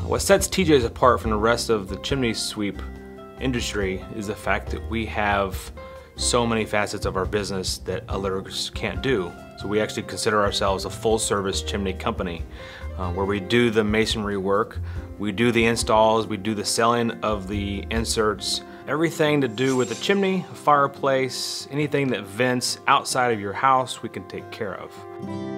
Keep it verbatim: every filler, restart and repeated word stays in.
What sets T J's apart from the rest of the chimney sweep industry is the fact that we have so many facets of our business that others can't do. So we actually consider ourselves a full-service chimney company uh, where we do the masonry work, we do the installs, we do the selling of the inserts, everything to do with a chimney, a fireplace, anything that vents outside of your house, we can take care of.